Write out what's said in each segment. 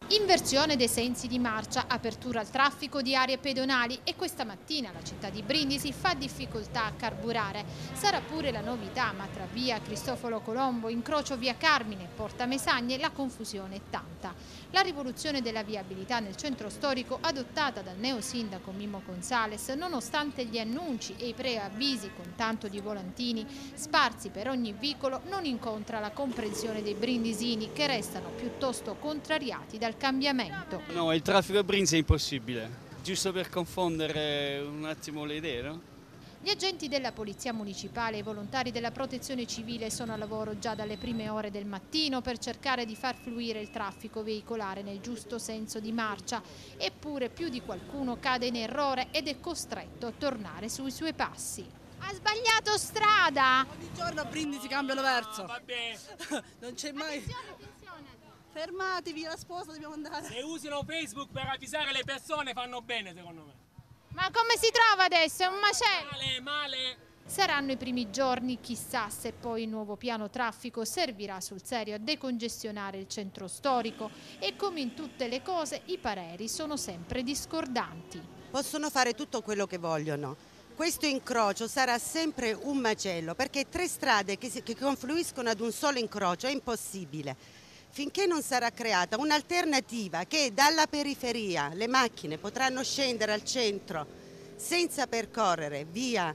Inversione dei sensi di marcia, apertura al traffico di aree pedonali e questa mattina la città di Brindisi fa difficoltà a carburare. Sarà pure la novità, ma tra via Cristoforo Colombo, incrocio via Carmine e Porta Mesagne la confusione è tanta. La rivoluzione della viabilità nel centro storico adottata dal neosindaco Mimmo Gonzales, nonostante gli annunci e i preavvisi con tanto di volantini sparsi per ogni vicolo, non incontra la comprensione dei brindisini che restano piuttosto contrariati dal cambiamento. No, il traffico a Brindisi è impossibile, giusto per confondere un attimo le idee, no? Gli agenti della Polizia Municipale e i volontari della Protezione Civile sono a lavoro già dalle prime ore del mattino per cercare di far fluire il traffico veicolare nel giusto senso di marcia, eppure più di qualcuno cade in errore ed è costretto a tornare sui suoi passi. Ha sbagliato strada! Ogni giorno a Brindisi cambiano verso. No, vabbè. Non c'è mai. Attenzione! Fermatevi, la sposa dobbiamo andare. Se usano Facebook per avvisare le persone fanno bene, secondo me. Ma come si trova adesso? È un macello! Male, male. Saranno i primi giorni, chissà se poi il nuovo piano traffico servirà sul serio a decongestionare il centro storico e come in tutte le cose i pareri sono sempre discordanti. Possono fare tutto quello che vogliono. Questo incrocio sarà sempre un macello perché tre strade che confluiscono ad un solo incrocio è impossibile. Finché non sarà creata un'alternativa che dalla periferia le macchine potranno scendere al centro senza percorrere via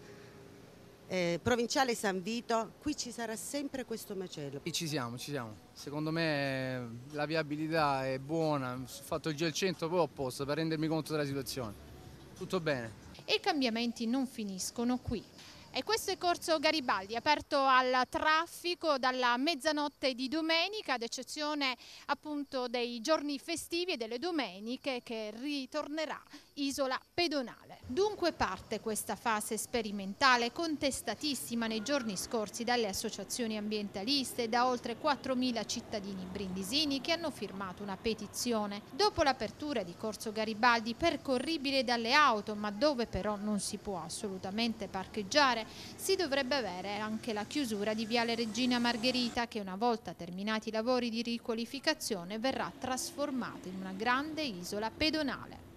Provinciale San Vito, qui ci sarà sempre questo macello. Ci siamo, ci siamo. Secondo me la viabilità è buona, ho fatto il giro al centro poi opposto per rendermi conto della situazione. Tutto bene. E i cambiamenti non finiscono qui. E questo è Corso Garibaldi, aperto al traffico dalla mezzanotte di domenica, ad eccezione appunto dei giorni festivi e delle domeniche, che ritornerà isola pedonale. Dunque parte questa fase sperimentale contestatissima nei giorni scorsi dalle associazioni ambientaliste e da oltre 4.000 cittadini brindisini che hanno firmato una petizione. Dopo l'apertura di Corso Garibaldi, percorribile dalle auto, ma dove però non si può assolutamente parcheggiare, si dovrebbe avere anche la chiusura di Viale Regina Margherita, che una volta terminati i lavori di riqualificazione verrà trasformata in una grande isola pedonale.